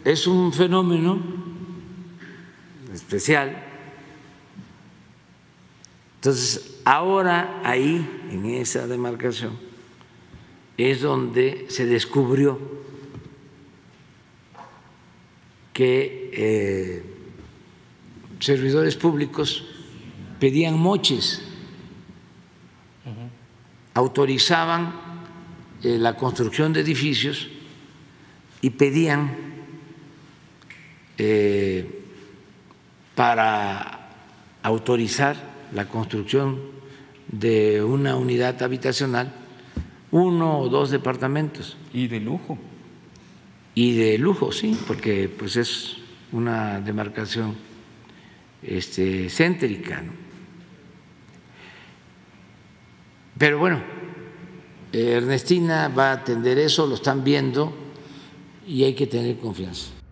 es un fenómeno especial. Entonces, ahora ahí, en esa demarcación, es donde se descubrió que servidores públicos pedían moches, autorizaban la construcción de edificios y pedían para autorizar la construcción de una unidad habitacional 1 o 2 departamentos. Y de lujo. Y de lujo, sí, porque pues es una demarcación céntrica, ¿no? Pero bueno, Ernestina va a atender eso, lo están viendo y hay que tener confianza.